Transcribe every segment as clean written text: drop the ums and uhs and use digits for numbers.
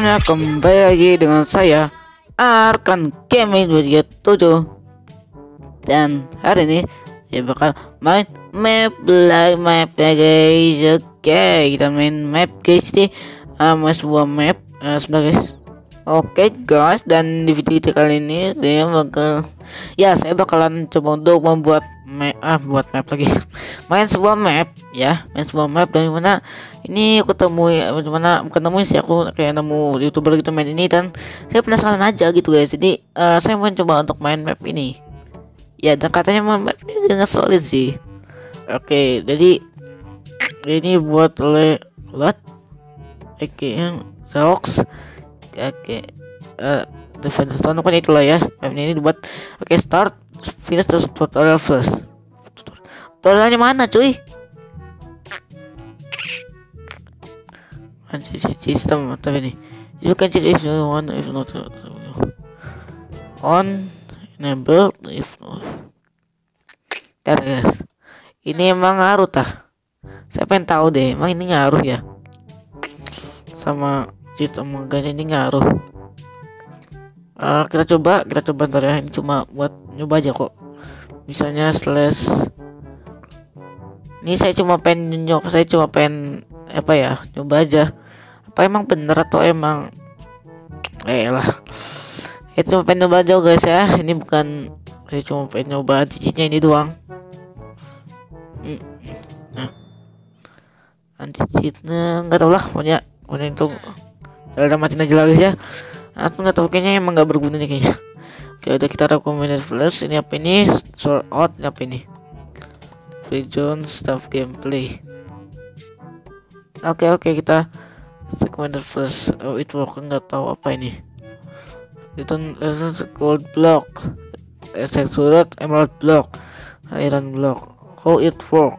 semuanya, kembali lagi dengan saya Arkan Gaming 27. Dan hari ini saya bakal main map ya guys. Oke, kita main map guys. Ini sebuah map sebentar guys. Oke guys, dan di video kita kali ini saya bakalan coba untuk membuat buat map lagi. main sebuah map dan gimana ini aku temui bukan nemuin sih, aku kayak nemu YouTuber gitu main ini dan saya penasaran aja gitu guys. Jadi saya mau coba untuk main map ini. Ya, dan katanya map ini agak ngeselin sih. Oke, jadi ini buat oleh yang Zox. Oke, Defense Stone kan itulah ya. Map ini dibuat. Oke, start, finish, terus tutorial first. Tutorialnya mana cuy? Sistem atau ini? You can change if you want, if not on, enable if not. Guys, ini emang ngaruh tah? Saya pengen tahu deh, emang ini ngaruh ya? Sama sistem maganya ini ngaruh. Kita coba ntar ya. Ini cuma buat nyoba aja kok. Misalnya slash. Ini saya cuma pengen apa ya? Nyoba aja. Apa emang bener atau emang itu cuma pengen nyoba aja guys ya. Ini bukan, saya cuma pengen nyoba cheatnya ini doang. Anti cheatnya nggak tahu lah, pokoknya itu udah matiin aja lah guys ya. Aku nggak tahu, kayaknya emang nggak berguna nih kayaknya. Oke, udah kita recommended plus. Ini apa ini? Sort out. Ini apa ini? Free zone stuff gameplay. Oke, kita recommended plus. Oh, it work. Nggak tahu apa ini. Itu gold block, surat emerald block, iron block. How it work?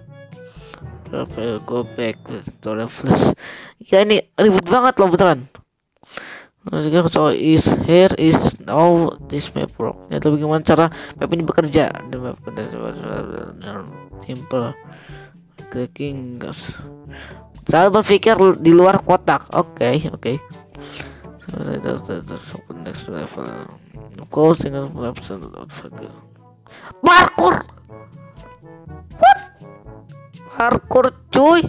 Go back to tutorial plus. Ya, ini ribet banget loh beneran. So here is now this map work. Ini adalah bagaimana cara map ini bekerja. Simple. Clicking gas. Saya berpikir di luar kotak. Oke. So next level. Parkour. What? Parkour cuy.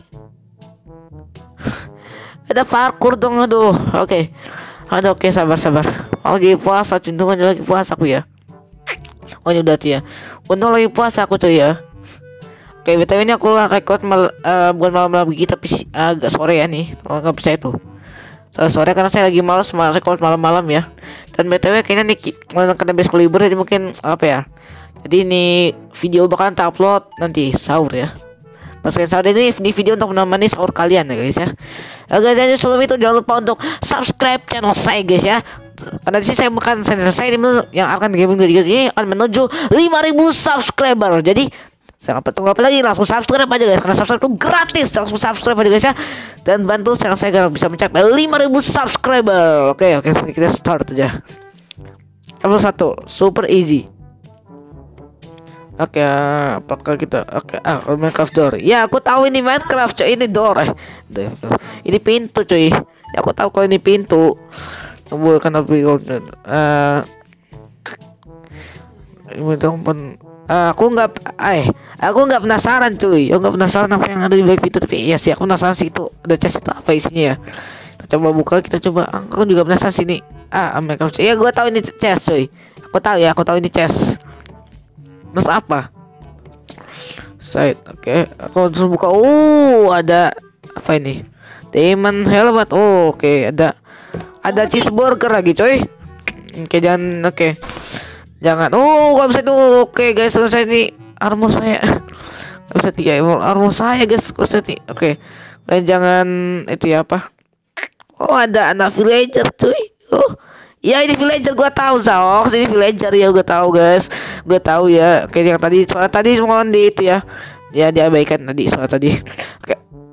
Ada parkour dong, aduh. Oke, sabar. Lagi puasa, cendungan lagi puasa aku ya. Oh, ini udah tuh ya. Untung lagi puasa aku tuh ya. Oke, BTW ini aku record bukan malam-malam gitu, tapi agak sore ya nih. Kalau nggak percaya tuh. Sore karena saya lagi malas record malam-malam ya. Dan BTW kayaknya nih karena besok libur jadi mungkin apa ya. Jadi ini video bakalan upload nanti sahur ya. Pas kalian sahur ini video untuk menemani sahur kalian ya guys ya. Oke, jadi sebelum itu jangan lupa untuk subscribe channel saya guys ya. Karena disini saya bukan saya yang akan gaming ini akan menuju 5.000 subscriber. Jadi saya tunggu apa lagi, langsung subscribe aja guys, karena subscribe itu gratis. Langsung subscribe aja guys ya. Dan bantu channel saya agar bisa mencapai 5.000 subscriber. Oke, kita start aja. Level 1 super easy. Oke, apakah kita Minecraft door? Ya, aku tahu ini Minecraft coy, ini door ini pintu coy. Ya, aku tahu kalau ini pintu. Bukan tapi aku nggak penasaran cuy. Aku nggak penasaran apa yang ada di balik pintu, tapi ya sih aku penasaran sih itu ada chest itu apa isinya ya. Kita coba buka, aku juga penasaran sini. Minecraft. Ya, gua tahu ini chest cuy. Aku tahu ini chest. Terus apa? Side. Oke, aku terus buka. Ada apa ini? Diamond helmet. Oke, ada cheeseburger lagi, coy. Jangan. Gak bisa itu. Oke, guys, saya ini armor saya. Gak bisa 3 armor saya, guys. Oke. Dan jangan itu ya apa? Ada anak villager, cuy. Ya, ini villager gua tahu, Zox. Ini villager ya, gua tahu guys. Gua tahu ya. Kayak yang tadi semua di itu ya. Ya, diabaikan tadi soal tadi. Oke.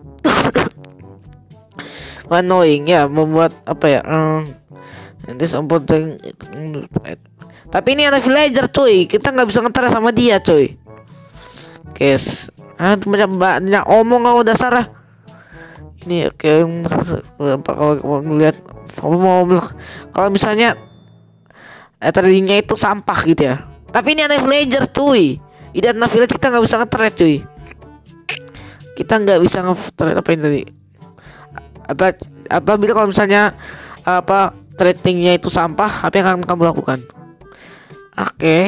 Annoying ya, membuat apa ya? This important. Tapi ini ada villager cuy. Kita nggak bisa ngetar sama dia cuy. Guys, banyak omong kau dasar. Ini oke, kalau mau melihat, kalau misalnya tradingnya itu sampah gitu ya. Tapi ini ada villager cuy. Ini ada village, kita nggak bisa nge-trade cuy. Kita nggak bisa nge-trade apa ini tadi? Apabila kalau misalnya tradingnya itu sampah, apa yang akan kamu lakukan? Oke.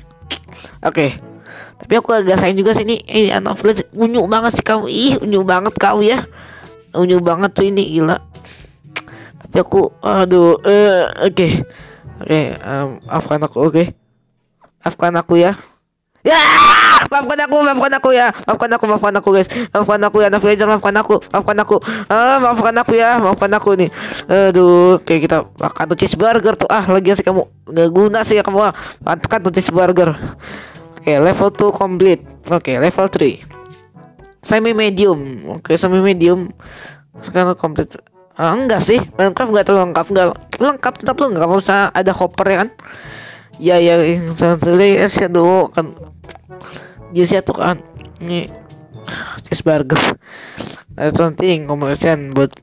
Tapi aku agak sayang juga sih ini anak village unyu banget sih kau. Unyu banget kau ya. Unyu banget tuh ini, gila. Tapi aku oke. Maafkan aku, oke. Maafkan aku ya. Ya, maafkan aku ya. Maafkan aku guys. Maafkan aku ya, anak villager, maafkan aku. Maafkan aku ya, maafkan aku nih. Oke, kita makan tuh cheeseburger tuh. Lagi sih kamu. Nggak guna sih ya kamu. Makan tuh cheeseburger. Oke, level 2 complete. Oke, level 3. Semi medium. Oke, semi medium. Sekarang complete. Enggak sih, Minecraft nggak terlalu lengkap. Lengkap tetap lengkap. Nggak usah ada hopper ya kan. Ya yang ya dulu kan. Dia tuh kan. Ini cheeseburger. Ada something conversation buat.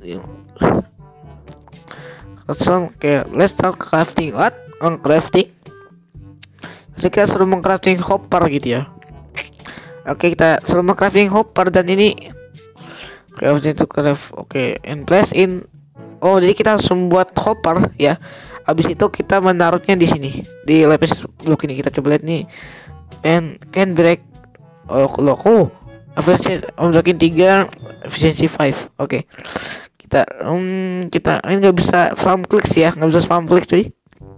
Oke, let's talk crafting. What? On crafting? Jadi kita suruh mengcrafting hopper gitu ya. Oke, kita suruh mengcrafting hopper dan ini crafting to craft. Oke, in place in. Oh, jadi kita harus membuat hopper ya. Habis itu kita menaruhnya di sini, di lapis blok ini. Kita coba lihat nih. And can break. Efficiency objek 3, efficiency 5. Oke. Kita ini nggak bisa farm clicks ya, nggak bisa farm clicks cuy.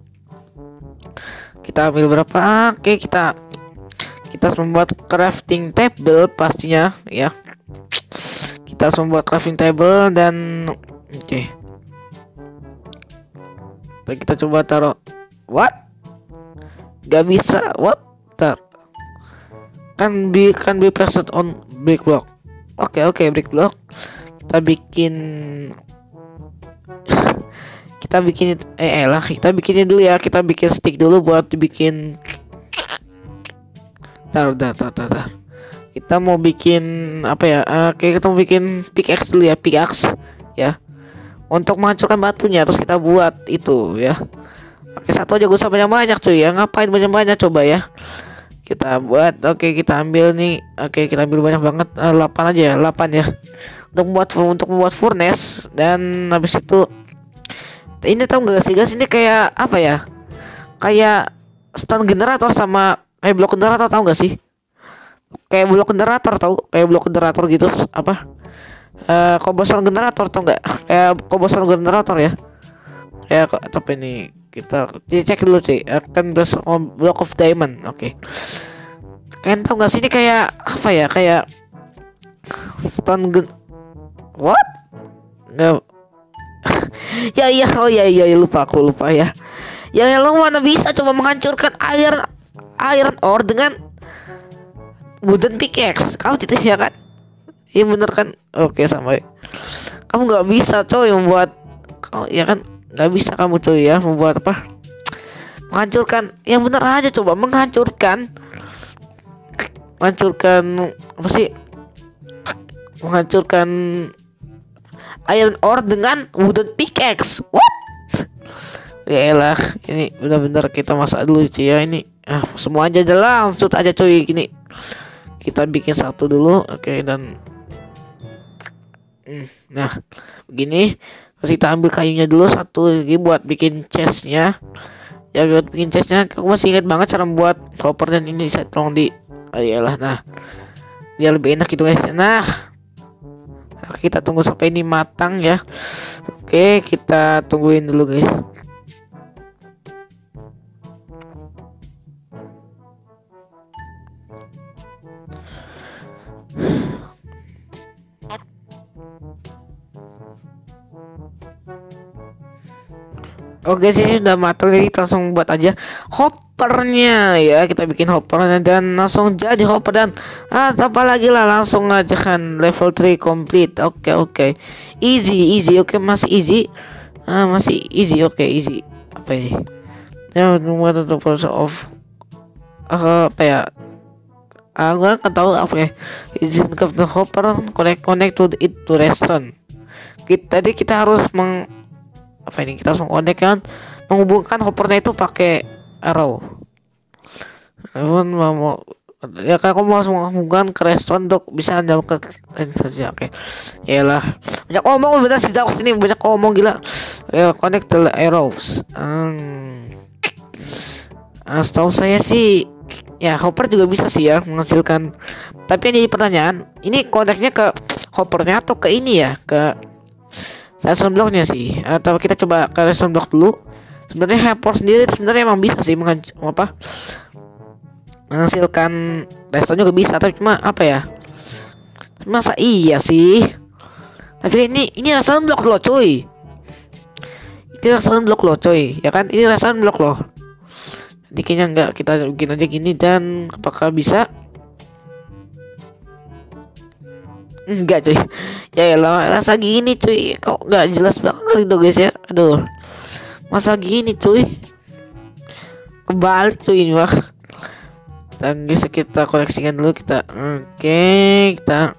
Kita ambil berapa? Oke, kita harus membuat crafting table pastinya ya. Kita harus membuat crafting table dan oke. Kita coba taruh. What? Gak bisa. What? Kan be present on brick block. Oke, brick block. Kita bikin kita bikinnya dulu ya. Kita bikin stick dulu buat dibikin. Tar. Kita mau bikin apa ya? Kita mau bikin pickaxe dulu ya, pickaxe ya. Untuk menghancurkan batunya, terus kita buat itu ya. Oke, satu aja gak usah banyak-banyak cuy ya. Ngapain banyak-banyak coba ya. Kita buat, kita ambil nih. Kita ambil banyak banget, 8 aja ya, 8 ya. Untuk membuat furnace. Dan habis itu ini tahu gak sih guys, ini kayak apa ya? Kayak stone generator sama blok generator, tahu gak sih? Kayak blok generator gitu apa? Cobblestone generator tau nggak? Cobblestone generator ya. Tapi ini kita cek dulu sih. Kan block of diamond. Oke. Kalian tau nggak sih ini kayak apa ya? Kayak stone what? Nggak. ya lupa ya. Ya lo mana bisa coba menghancurkan iron ore dengan wooden pickaxe? Kau tidak ya kan? Iya bener kan? Oke, sama. Kamu nggak bisa coy membuat, ya kan? Nggak bisa kamu coy ya membuat apa? Menghancurkan. Yang bener aja coba menghancurkan apa sih? Menghancurkan iron ore dengan wooden pickaxe. What? Ya elah, ini benar-benar kita masak dulu cuy ya ini. Semua aja langsung aja coy gini. Kita bikin satu dulu, dan nah begini. Terus kita ambil kayunya dulu satu lagi buat bikin chestnya ya. Buat bikin chestnya aku masih ingat banget cara membuat copper, dan ini saya tolong di iyalah, nah biar lebih enak gitu guys. Nah kita tunggu sampai ini matang ya. Oke, kita tungguin dulu guys. Oke sih sudah matang, jadi kita langsung buat aja hoppernya ya. Kita bikin hoppernya dan langsung jadi hopper, dan apa lagi lah, langsung aja kan level 3 complete. Oke. Easy. Oke, masih easy. Masih easy. Oke, easy. Apa ini? Ya, membuat untuk process of apa ya? Gua nggak tahu apa ya. Is the hopper connect to it to restaurant. Tadi kita harus apa ini, kita harus mengkonekkan, menghubungkan hoppernya itu pakai arrow. Mau ya kan, aku mau menghubungkan ke restoran untuk bisa jauh ke saja. Oke, yalah, banyak omong bener sejauh sini, banyak omong gila. Ya, connect the arrows. Setahu saya sih ya hopper juga bisa sih ya menghasilkan, tapi ini pertanyaan, ini koneknya ke hoppernya atau ke ini ya, ke redstone blocknya sih, atau kita coba ke redstone block dulu. Sebenarnya hopper sendiri sebenarnya emang bisa sih menghasilkan redstone juga bisa, tapi cuma apa ya, masa iya sih, tapi ini redstone block loh cuy, ini redstone block loh cuy, ya kan, ini redstone block loh. Jadi kayaknya enggak, kita bikin aja gini, dan apakah bisa? Enggak cuy, ya lah masa gini cuy, kok nggak jelas banget itu guys ya, aduh, masa gini cuy, kebalik cuy ini mah. Dan guys, kita koleksikan dulu kita. Kita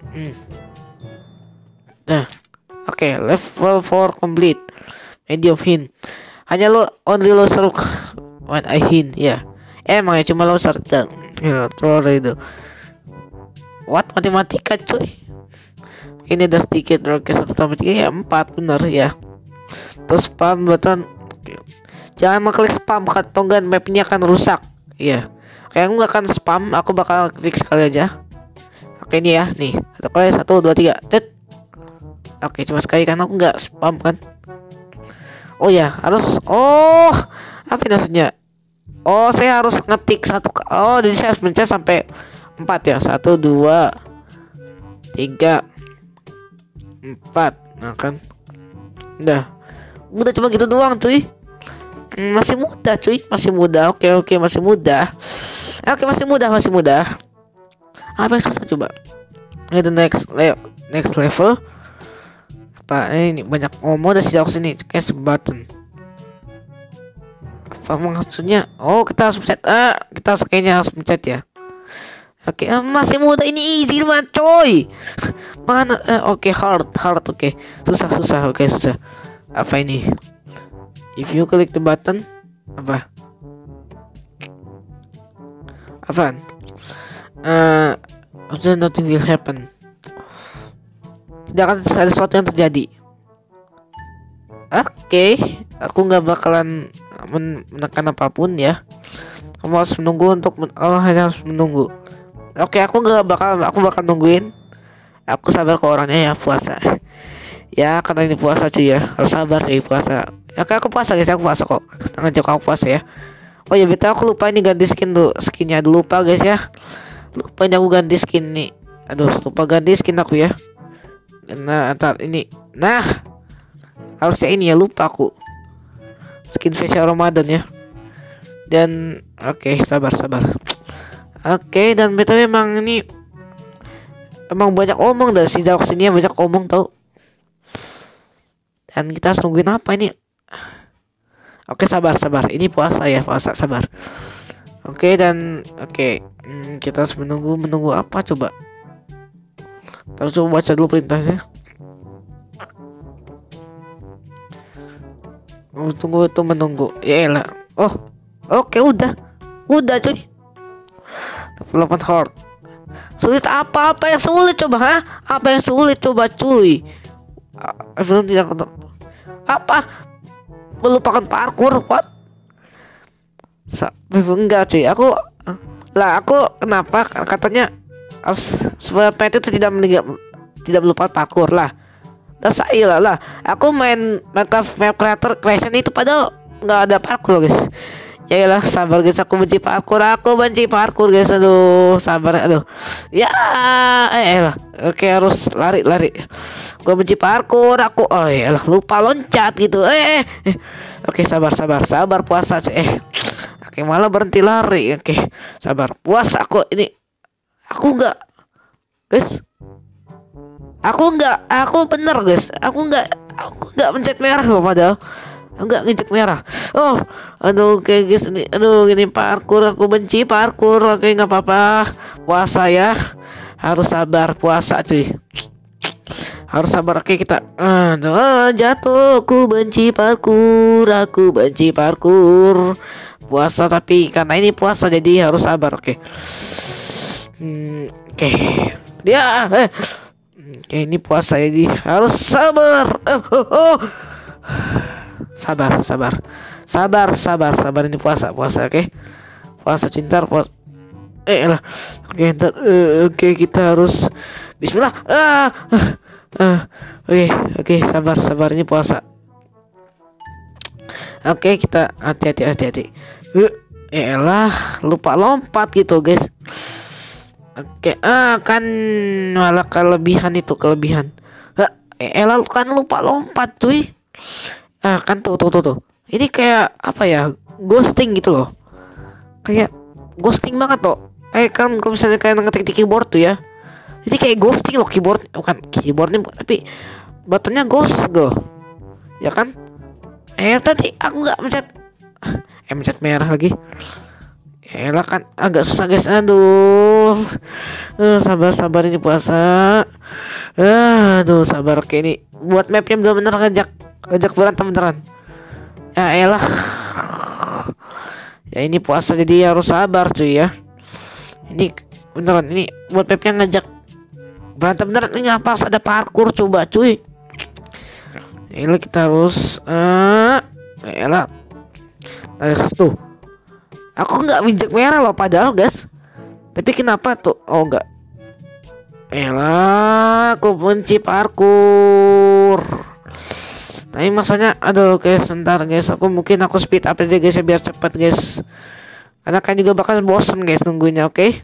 nah, level 4 complete. Medium hint. Hanya lo only lo seru when I hint ya. Emang ya cuma lo sarjan. Ya, itu. What, matematika cuy. Ini ada sedikit roket 1 tambah 3 ya 4 benar ya. Terus spam button. Jangan mengklik spam, atau mapnya akan rusak. Iya. Kayak aku gak akan spam, aku bakal klik sekali aja. Oke, ini ya, nih. Satu kali, 1, 2, 3. Tet. Oke, cuma sekali kan, aku nggak spam kan. Oh ya, harus. Oh, apa ini maksudnya? Oh, saya harus ngetik satu. Oh, jadi saya harus mencet sampai 4 ya. 1, 2, 3, 4. Nah kan. Udah cuma gitu doang cuy. Masih mudah cuy, masih mudah. Oke, masih mudah. Oke, masih mudah. Apa yang susah coba? Itu next level. Apa ini, banyak omong dari sejauh sini. Cash button. Apa maksudnya? Oh, kita harus pencet. Kita kayaknya harus pencet ya. Oke, masih mudah, ini easy banget coy. Mana? Oke, hard. Oke, susah. Oke, susah. Apa ini? If you click the button, apaan? Nothing will happen. Tidak akan ada sesuatu yang terjadi. Oke, aku nggak bakalan menekan apapun ya. Kamu harus menunggu hanya harus menunggu. Oke, aku bakal nungguin. Aku sabar ke orangnya ya, puasa. Ya, karena ini puasa cuy ya, harus sabar cuy, puasa. Ya kan, aku puasa guys, aku puasa kok. Tangan jauh aku puasa ya. Oh ya, betul, aku lupa ini ganti skinnya dulu, lupa guys ya. Lupa aku ganti skin nih. Aduh, lupa ganti skin aku ya. Nah, antar ini. Nah, harusnya ini ya, lupa aku. Skin spesial Ramadan ya. Dan oke, sabar. Oke, dan betul memang ini emang banyak omong dari si jauh sini ya, banyak omong tau. Dan kita harus nungguin apa ini? Oke, sabar. Ini puasa ya, sabar. Oke, kita harus menunggu apa coba? Terus coba baca dulu perintahnya. Tunggu itu menunggu. Ya elah. Oh, oke, udah cuy. Development hard. Sulit apa yang sulit coba, ha? Apa yang sulit coba cuy? Belum tidak apa? Melupakan parkour, what? Enggak cuy, aku kenapa katanya harus supaya pet itu tidak melupakan parkour lah. Dan saya lah, aku main Minecraft Map Creation itu padahal nggak ada parkour guys. Ya lah, sabar guys, aku benci parkour guys, aduh, sabar, aduh. Ya, lah, oke, harus lari. Gue benci parkour, lah, lupa loncat gitu. Oke, sabar, puasa. Oke, malah berhenti lari. Oke, sabar, puasa aku enggak, guys. Aku bener guys, aku enggak mencet merah loh padahal. Enggak nginjek merah. Oh, aduh, kayak guys ini, gini parkour, aku benci parkour. Oke, nggak apa-apa, puasa ya, harus sabar, puasa cuy. Harus sabar. Oke, kita jatuh. Aku benci parkur. Puasa tapi karena ini puasa jadi harus sabar. Oke. Oke. Dia oke, ini puasa jadi harus sabar. Sabar ini puasa oke. Puasa cinta puasa. Lah. Oke, ntar, oke kita harus bismillah. Oke, sabar ini puasa. Oke, kita hati-hati. Elah, lupa lompat gitu, guys. Oke, kan malah kelebihan. Elah kan lupa lompat, cuy. Kan tuh. Ini kayak apa ya? Ghosting gitu loh. Kayak ghosting banget loh. Kan kalau misalnya kalian ngetik di keyboard tuh ya. Jadi kayak ghosting loh bukan keyboardnya tapi buttonnya ghost go. Ya kan? Tadi aku nggak mencet merah lagi. Elah kan agak susah guys. Aduh. Sabar ini puasa. Aduh sabar. Oke, ini buat mapnya bener-bener ngajak berantem beneran. Ya elah. Ya ini puasa jadi harus sabar cuy ya. Ini beneran ini buat mapnya ngajak berantem beneran. Ini ngapa harus ada parkur coba cuy. Elah kita harus elah. Tuh. Aku nggak injek merah loh padahal guys. Tapi kenapa tuh? Oh enggak. Elah, aku benci parkur. Tapi maksudnya aduh guys, sebentar guys. Aku speed up aja guys ya, biar cepet guys. Karena kan juga bakal bosen guys nungguinnya, oke?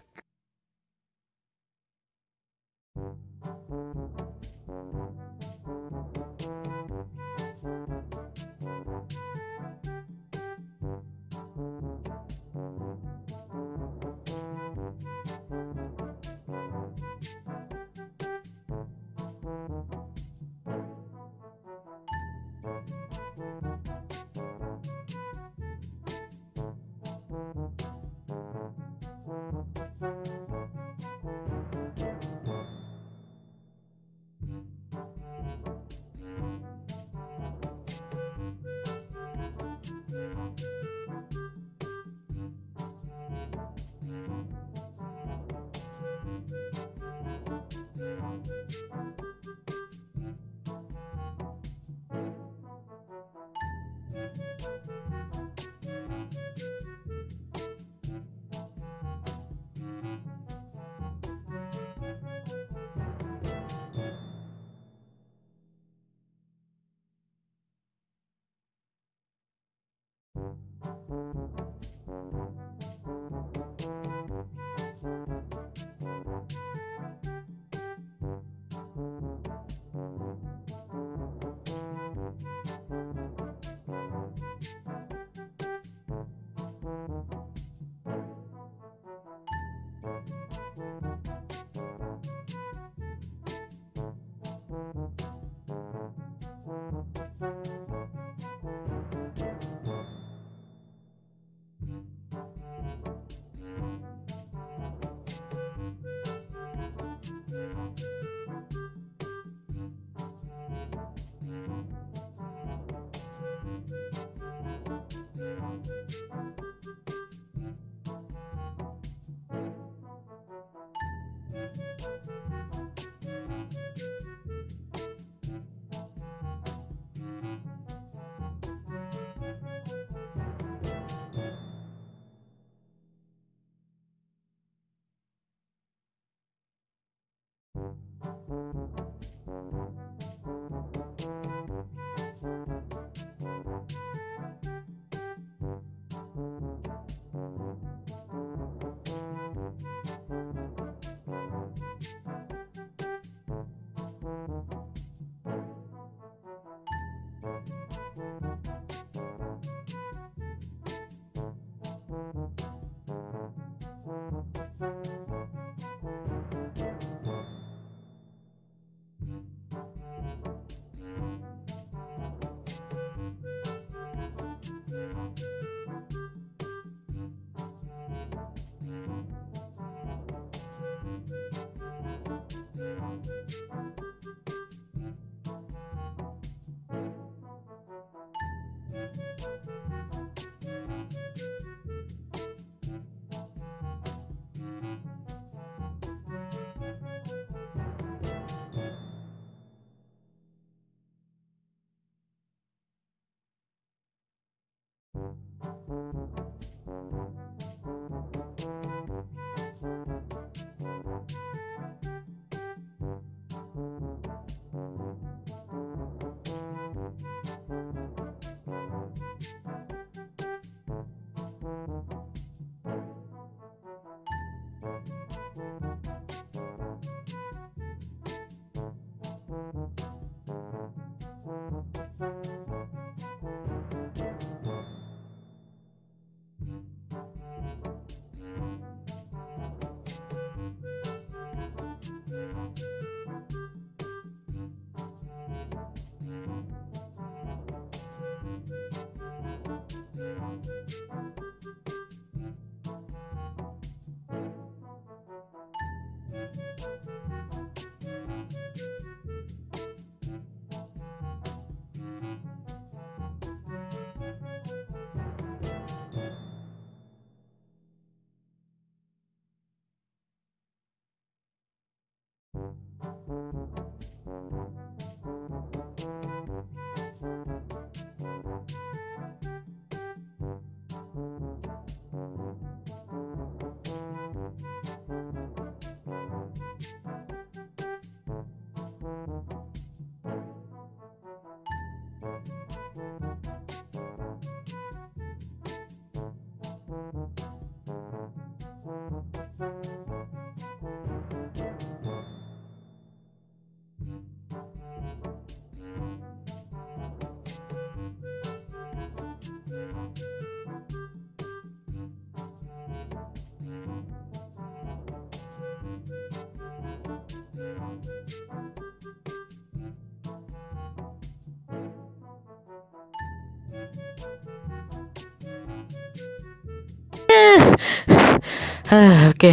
Oke.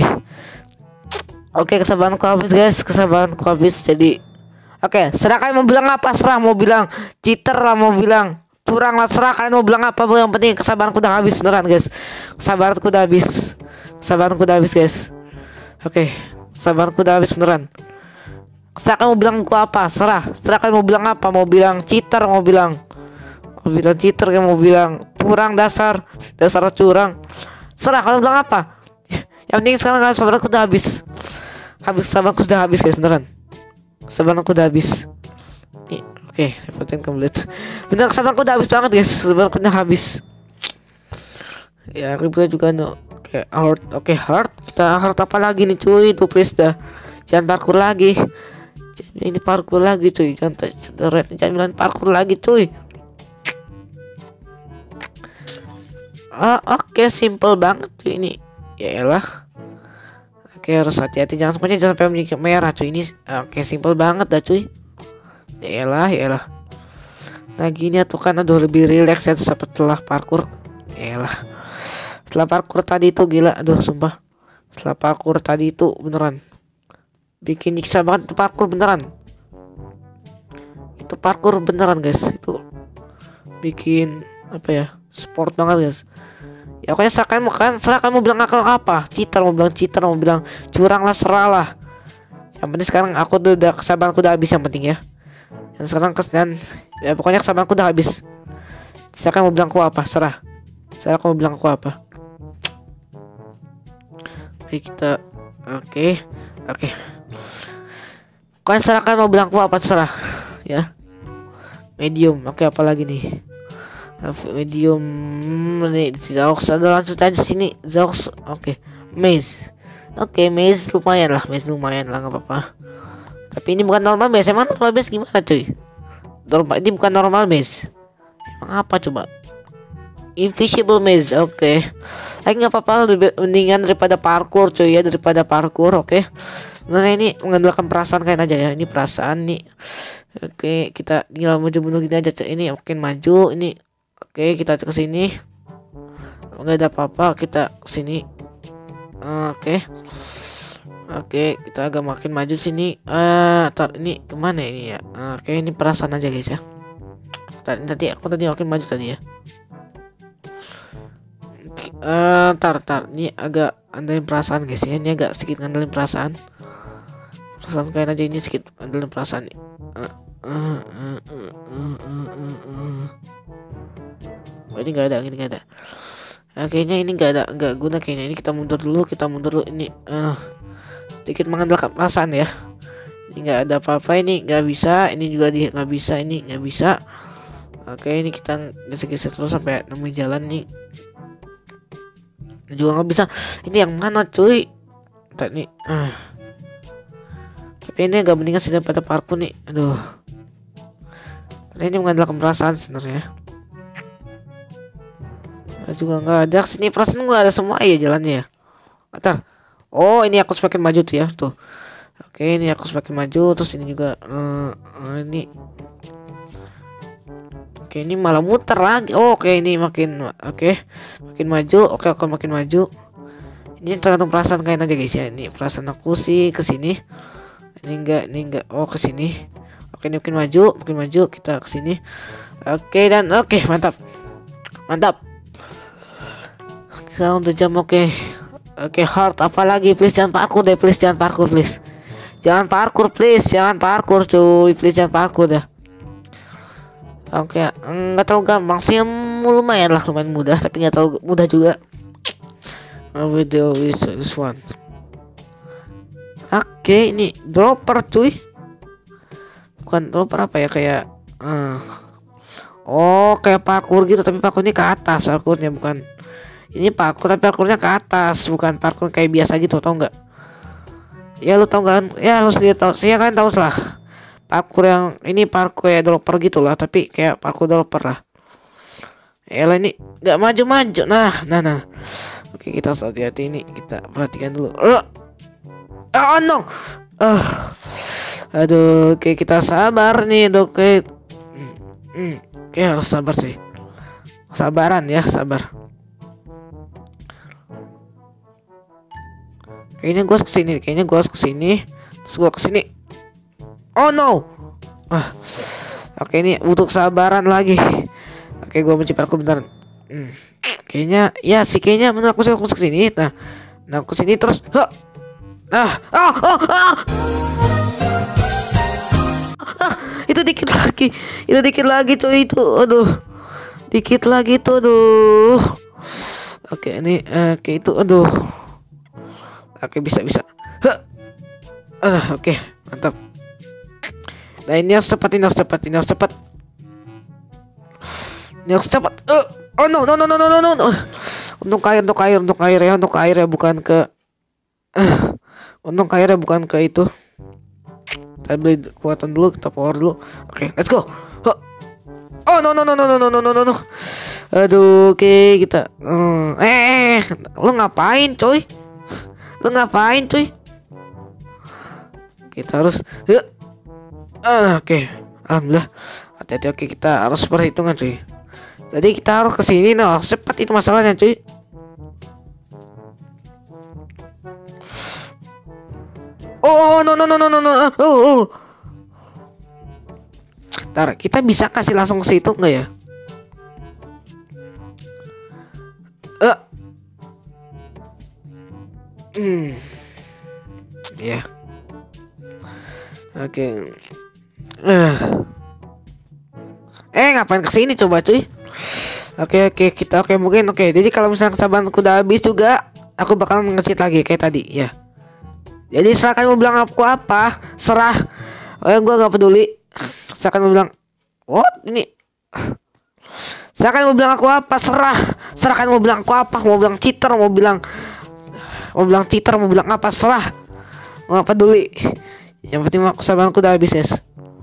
Oke, kesabaranku habis guys, kesabaranku habis. Jadi oke, serah kalian mau bilang apa, serah mau bilang cheater lah, mau bilang curang lah, serah kalian mau bilang apa, yang penting kesabaranku udah habis beneran guys. Kesabaranku udah habis. Kesabaranku udah habis guys. Oke, kesabaranku udah habis beneran. Serah kalian mau bilang gua apa, serah. Serah kalian mau bilang apa, mau bilang cheater, mau bilang cheater, kayak mau bilang curang, dasar curang. Serah kalian bilang apa. Yang penting sekarang kalian kesabaranku udah habis. Kesabaranku udah habis guys beneran. Kesabaranku udah habis. Oke, reporting complete. Bener, kesabaranku udah habis banget guys. Kesabaranku udah habis. Ya, kita juga no. Oke, heart. Oke, heart. Kita heart apa lagi nih cuy? Tuh please dah. Jangan parkour lagi. Ini parkour lagi cuy. Jangan bilang parkour lagi cuy. Oke, simple banget cuy ini. Ya elah. Oke, harus hati-hati, jangan sampai menjadi merah cuy ini. Oke, simple banget dah cuy. Ya elah. Nah gini tuh kan, aduh lebih relax ya setelah parkour. Ya elah. Setelah parkour tadi itu gila, aduh sumpah. Setelah parkour tadi itu beneran bikin nyiksa banget itu parkour beneran. Itu parkour beneran guys. Itu bikin apa ya? Sport banget guys. Ya pokoknya serah kamu bilang apa, cheater, mau bilang curang lah, serah lah. Yang penting sekarang aku udah kesabaranku udah habis yang penting ya. Dan sekarang dan ya pokoknya kesabaranku udah habis. Serah kamu bilang aku apa, serah. Serah kamu bilang aku apa. Oke, kita oke. Pokoknya serah kamu mau bilang aku apa, serah ya. Medium. Oke, apa lagi nih? Medium nih, Zaux ada, lanjut aja sini Zaux. Oke, maze. Oke, maze lumayan lah, nggak apa-apa. Tapi ini bukan normal maze. Emang normal maze gimana cuy? Ini bukan normal maze. Emang apa coba? Invisible maze. Oke, lagi nggak apa-apa, mendingan daripada parkour cuy ya, daripada parkour. Oke, nah ini mengandalkan perasaan kalian aja ya, ini perasaan nih. Oke, kita tinggal maju mundur gini aja cuy. Ini makin maju ini. Oke, kita ke sini. Enggak ada apa-apa, kita ke sini. Oke, kita agak makin maju sini. Ini kemana ini ya? Oke, ini perasaan aja guys ya. Tadi aku makin maju tadi ya. Ini agak andain perasaan guys ya. Ini agak sedikit ngandelin perasaan. Perasaan kayak aja ini sedikit ngandelin perasaan nih. Ini nggak ada. Kayaknya ini nggak guna kayaknya. Ini kita mundur dulu ini. Sedikit mengandalkan perasaan ya. Ini nggak ada apa-apa, ini nggak bisa, ini juga nggak bisa, ini nggak bisa. Oke, ini kita geser-geser terus sampai nemu jalan nih. Ini juga nggak bisa. Ini yang mana cuy? Tadi tapi ini agak mendingan sih daripada parkour nih. Aduh. Ini mengandalkan perasaan sebenarnya. Juga nggak ada sini, perasaan nggak ada semua ya jalannya ya. Bentar. Oh, ini aku semakin maju tuh ya tuh. Oke, ini aku semakin maju, terus ini juga ini. Oke, ini malah muter lagi. Oh, oke, ini makin makin maju. Oke, aku makin maju. Ini tergantung perasaan kalian aja guys ya. Ini perasaan aku sih ke sini. Ini enggak. Oh, ke sini. Oke, ini mungkin maju, kita ke sini. Oke, dan oke, mantap. Mantap. Sekarang udah jam, oke. Oke, hard apalagi, please jangan parkour deh, please jangan parkour, please. Jangan parkour, please, jangan parkour, cuy. Please jangan parkour dah. Oke, nggak terlalu gampang sih, lumayan lah, lumayan mudah, tapi nggak terlalu mudah juga. Video this one. Oke, ini dropper cuy. Bukan dropper apa ya, kayak oh, kayak parkour gitu, tapi parkour ini ke atas, parkournya bukan. Ini parkour tapi parkournya ke atas, bukan parkour kayak biasa gitu, tau nggak? Ya lu tau kan? Ya lu sendiri tau, saya kan tahu lah. Parkour yang ini parkour kayak dropper gitu lah, tapi kayak parkour dropper lah. Elah ini nggak maju-maju. Nah. Oke, kita hati-hati ini, kita perhatikan dulu. Oh no. Aduh, oke kita sabar nih, oke. Oke, harus sabar sih. Sabaran ya, sabar. Kayaknya gue harus kesini, terus gue kesini. Oh no. Oke, ini butuh kesabaran lagi. Oke, gue mencoba aku bentar. Kayaknya ya sih, kayaknya bener aku kesini. Nah aku sini terus. Itu dikit lagi cuy, itu aduh, dikit lagi tuh, aduh. Oke, ini oke itu, aduh. Oke, bisa. Oke, mantap. Nah, ini harus cepat. Ini harus cepat. Oh no. Untuk air ya, bukan ke untung airnya bukan ke itu. Kita beli kekuatan dulu, kita power dulu. Oke, let's go. Oh no. Aduh, oke, kita lu ngapain coy? Kita harus oke, alhamdulillah. Hati-hati, oke, kita harus perhitungan cuy. Jadi kita harus kesini, cepat itu masalahnya cuy. Oh no. Ntar kita bisa kasih langsung ke situ nggak ya? Ya. Oke. Ngapain kesini coba cuy? Oke, kita mungkin jadi kalau misalnya kesabaranku udah habis juga, aku bakal nge-cheat lagi kayak tadi ya. Jadi silakan mau bilang aku apa, serah. Gua gak peduli. Silakan mau bilang what ini. Silakan mau bilang aku apa, serah. Silakan mau bilang aku apa, mau bilang cheater, mau bilang apa, serah. Gak peduli. Yang penting kesabaranku udah habis, guys.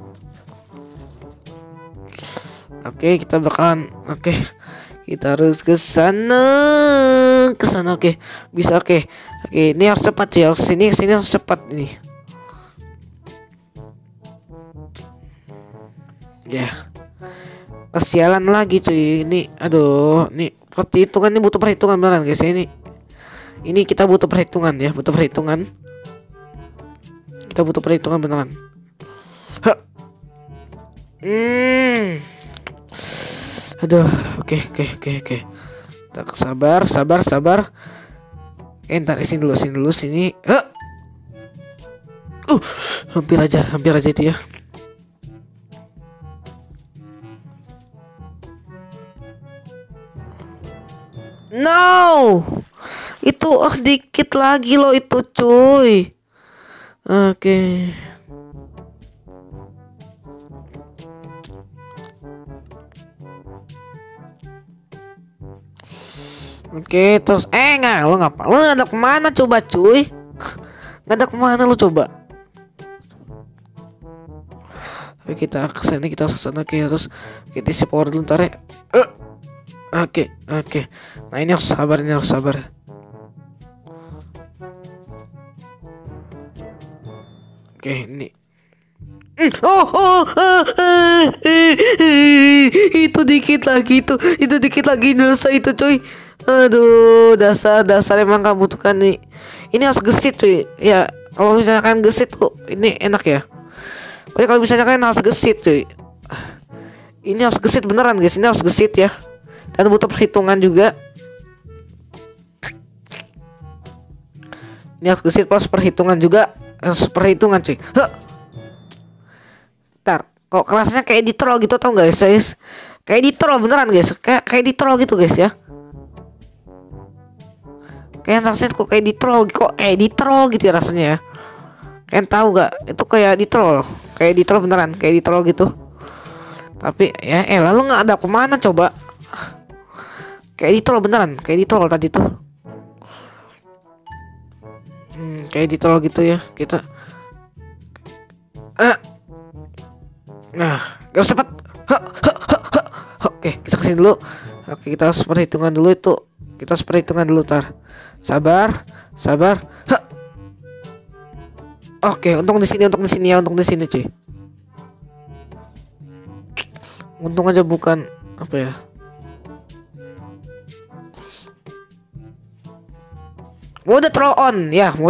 Oke, kita bakalan kita harus ke sana. Oke. Bisa, oke. Ini harus cepat ya. Sini harus cepat ini. Ya. Kesialan lagi cuy. Ini aduh, ini perhitungan, ini butuh perhitungan beneran guys. Ini kita butuh perhitungan ya, Kita butuh perhitungan beneran. Aduh, oke. Tak sabar. Ntar sini dulu sini. Hampir aja itu ya. No, itu dikit lagi loh itu cuy. Oke. Oke, terus lu ngapa? Lu ada kemana coba cuy? Nggak ada kemana lu coba? Oke, kita kesana, terus kita isi power dulu ntar ya. Oke. Nah, ini harus sabar. Oke, ini. Itu dikit lagi itu dikit lagi selesai itu coy. Aduh, dasar emang kamu tuh kan nih. Ini harus gesit cuy. Ya, kalau misalkan gesit tuh ini enak ya. Pokoknya kalau misalnya kalian harus gesit cuy. Ini harus gesit beneran guys. Ini harus gesit ya. Dan butuh perhitungan juga. Ini harus gesit plus perhitungan juga. Harus perhitungan cuy. Ntar, kok kelasnya kayak di troll gitu tau gak guys? Kayak di troll beneran guys. Kayak di troll gitu guys ya. Kayak rasanya kok kayak di troll, gitu ya rasanya ya. Kalian tahu gak? Itu kayak di troll, beneran, kayak di troll gitu. Tapi ya, lalu nggak ada kemana coba? Kayak di troll beneran, kayak di troll tadi tuh. Kayak di troll gitu ya kita. Nah, gak cepat. Oke, kita kesini dulu. Oke, kita harus perhitungan dulu itu. Kita harus perhitungan dulu tar. Sabar. Oke, untung di sini cuy. Untung aja bukan apa ya? Mode troll on.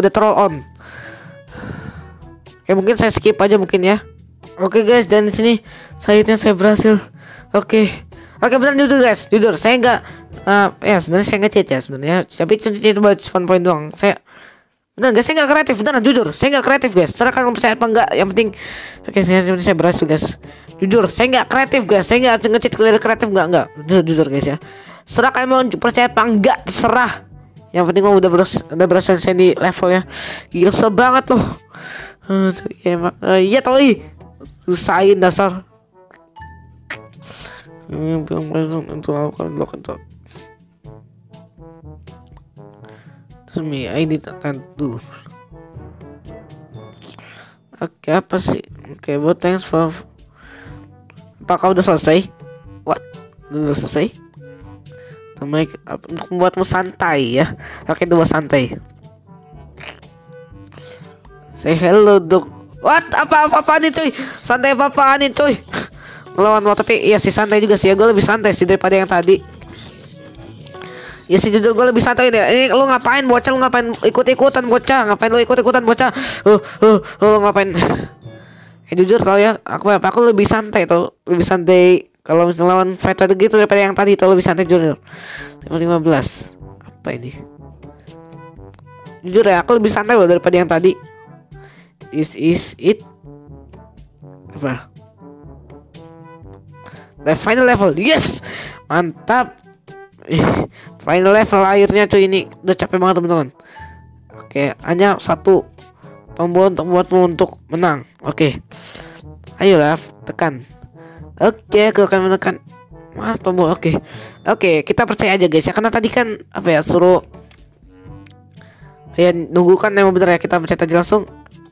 Oke, mungkin saya skip aja mungkin ya. Oke guys, dan di sini saya berhasil. Oke, benar jujur guys, saya nggak ya sebenarnya saya nggak cheat ya sebenarnya, tapi cuma spawn point doang. Saya benar guys, saya nggak kreatif, beneran jujur, saya nggak kreatif guys. Serah kalian percaya apa enggak, yang penting oke, saya berhasil guys. Jujur, saya nggak kreatif guys, saya nggak nge-cheat kreatif enggak. Jujur guys ya. Serah kalian mau percaya apa enggak, terserah. Yang penting udah berhasil saya di levelnya. Gila susah banget loh. Iya tau usahain dasar. Untuk lakukan terus I need to. Oke, apa sih? Oke, but thanks for. Apakah udah selesai? What? Udah selesai? Untuk membuatmu santai ya. Oke, dua santai. Say hello dog. What? Apaan nih cuy? Santai apaan nih cuy? Melawan mau, tapi iya sih santai juga sih ya. Gue lebih santai sih daripada yang tadi. Ya sih jujur gue lebih santai deh. Ini lu ngapain bocah? Lu ngapain ikut-ikutan bocah? Ngapain lu ikut-ikutan bocah? Lu ngapain? Jujur tau ya, aku lebih santai tuh. Lebih santai kalau misalnya lawan fighter gitu daripada yang tadi. Tuh lebih santai jujur. Level 15. Apa ini? Jujur ya, aku lebih santai loh daripada yang tadi. Is it apa? The final level, yes, mantap. Final level akhirnya cuy, ini udah capek banget teman-teman. Oke, hanya satu tombol untuk membuatmu untuk menang. Oke, ayolah tekan. Oke, aku akan menekan tombol. Oke, kita percaya aja guys ya, karena tadi kan apa ya, suruh ya nunggu kan emang bener ya, kita pencet aja langsung.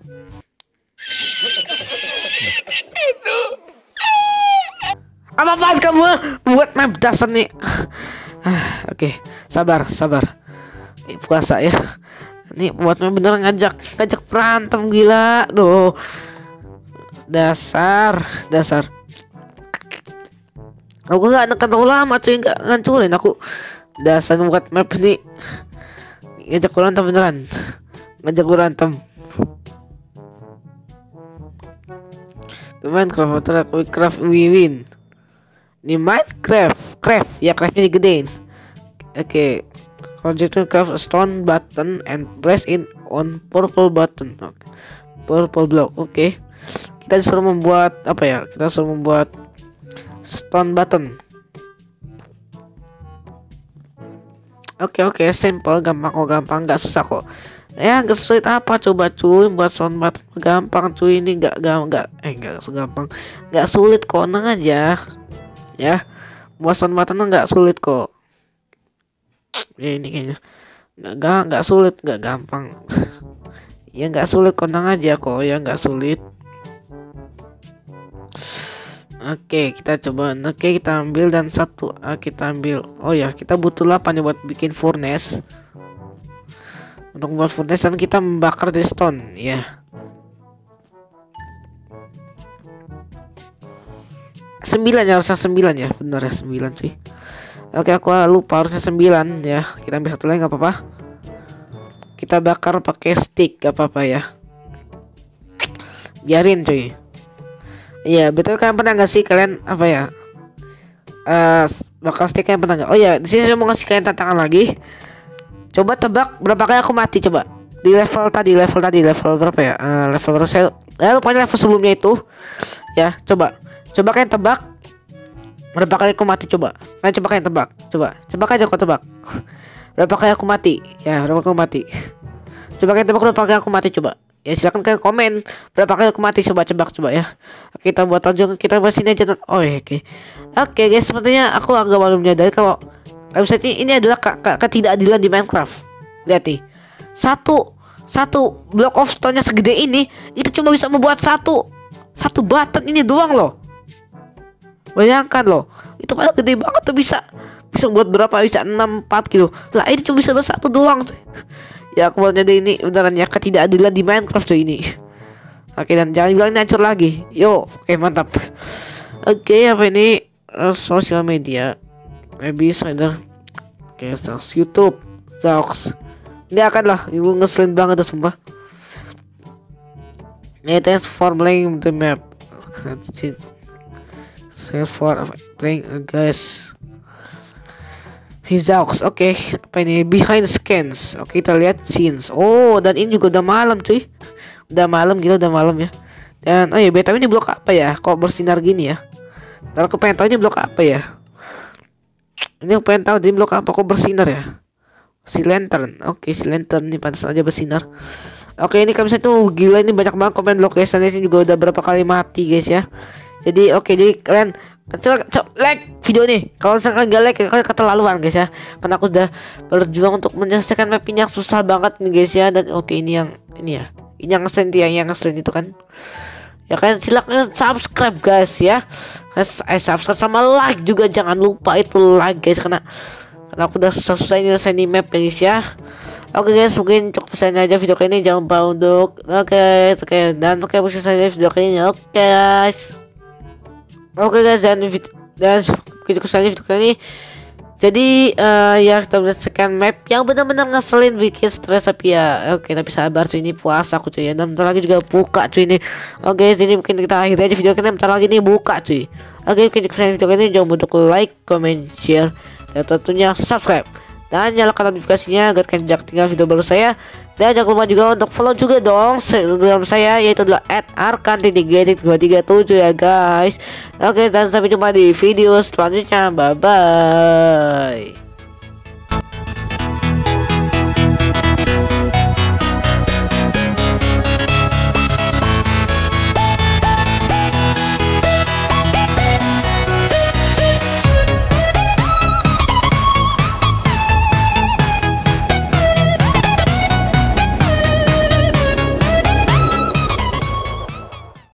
Apaan kamu buat map dasar nih? Oke, sabar. Puasa ya. Nih buat map bener ngajak berantem gila tuh. Dasar. Aku nggak nekan lama cuy, nggak ngancurin aku. Dasar buat map nih. Ngajak berantem beneran. Teman craft we win. Ini Minecraft, craftnya digedein. Oke, consider craft a stone button and press in on purple button. Purple block. Oke, kita disuruh membuat apa ya? Kita disuruh membuat stone button. Oke, simple, gampang, nggak susah kok. Ya nggak sulit apa coba cuy, buat stone button gampang cuy, ini nggak segampang, nggak sulit kok, tenang aja. Ya, buat stone button nggak sulit kok. Ya ini kayaknya nggak sulit, nggak gampang. Ya nggak sulit, tenang aja kok, ya nggak sulit. Oke, kita coba. Oke, kita ambil dan satu. Kita ambil. Oh ya, kita butuh 8 ya buat bikin furnace. Untuk membuat furnace dan kita membakar di stone ya. 9 ya, harusnya 9 ya. Benar ya, 9 sih. Oke, aku lupa harusnya 9 ya. Kita ambil satu lagi nggak apa-apa. Kita bakar pakai stick gak apa-apa ya. Biarin cuy. Iya, betul. Kalian pernah nggak sih kalian apa ya? Bakar stick kalian pernah nggak? Oh ya, di sini saya mau ngasih kalian tantangan lagi. Coba tebak berapa kali aku mati coba. Di level berapa ya? Level baru saya lupa level sebelumnya itu. Ya, coba kalian tebak berapa kali aku mati coba. Coba kalian tebak. Coba aja kau tebak. Berapa kali aku mati? Ya, berapa kali aku mati? Coba kalian tebak berapa kali aku mati coba. Ya silakan kalian komen berapa kali aku mati, coba ya. Kita buat aja, kita bahas ini aja. Oh ya, oke guys, sepertinya aku agak baru menyadari kalau website ini adalah ketidakadilan di Minecraft. Lihat nih, satu block of stone-nya segede ini itu cuma bisa membuat satu button ini doang loh. Bayangkan loh, itu padahal gede banget tuh, bisa membuat berapa, bisa 4 gitu lah, ini cuma bisa buat satu doang tuh. Ya aku baru nyadar ini beneran ya ketidakadilan di Minecraft tuh ini. Oke, dan jangan bilang ini hancur lagi. Yo, oke mantap. Oke, apa ini? Sosial media, maybe Spider. Oke, YouTube, Zox. Ini akan lah, ibu ngeselin banget tuh sumpah. Thanks for playing the map. Thanks for playing guys. Zox. Oke, apa ini? Behind scans. Oke, kita lihat scenes. Oh, dan ini juga udah malam cuy. Udah malam gitu, udah malam ya. Dan oh ya, BTW ini blok apa ya? Kok bersinar gini ya? Ntar aku pengen tahu ini blok apa ya. Ini aku pengen tahu ini blok apa kok bersinar ya. Si lantern. Oke, si lantern ini pantas aja bersinar. Oke, ini kami tuh gila, ini banyak banget komen blok guys. Dan ini juga udah berapa kali mati guys ya. Jadi oke, jadi kalian coba like video ini. Kalau misalkan gak like, kalian keterlaluan guys ya. Karena aku udah berjuang untuk menyelesaikan map ini yang susah banget nih guys ya. Dan oke, ini yang ini ya. Ini yang ngeselin yang ngeselin itu kan. Ya kan, silakan subscribe guys ya. Subscribe sama like juga, jangan lupa itu like guys, karena aku udah susah-susah ini nyelesain map guys ya. Oke guys, mungkin cukup saja aja video kali ini. Jangan lupa untuk dan mungkin saja video kali ini. Oke guys. Oke guys, dan cukup saja video kali ini. Jadi ya kita menyelesaikan map yang benar-benar ngeselin, bikin stres, tapi ya oke, tapi sabar cuy, ini puasa aku cuy ya, dan bentar lagi juga buka cuy ini. Oke, jadi mungkin kita akhiri aja video ini, bentar lagi nih buka cuy. Oke, cukup video ini, jangan lupa untuk like, comment, share, dan tentunya subscribe, dan nyalakan notifikasinya agar kalian tidak ketinggalan video baru saya. Dan jangan lupa juga untuk follow juga dong Instagram saya, yaitu adalah @arkan_237 ya guys. Oke, dan sampai jumpa di video selanjutnya. Bye bye.